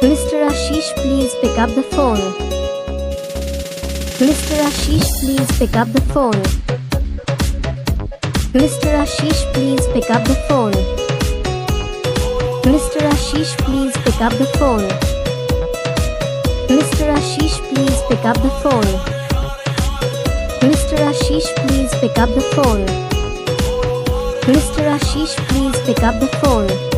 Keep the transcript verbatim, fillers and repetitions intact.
Mister Ashish, please pick up the phone. Mister Ashish, please pick up the phone. Mister Ashish, please pick up the phone. Mister Ashish, please pick up the phone. Mister Ashish, please pick up the phone. Mister Ashish, please pick up the phone. Mister Ashish, please pick up the phone.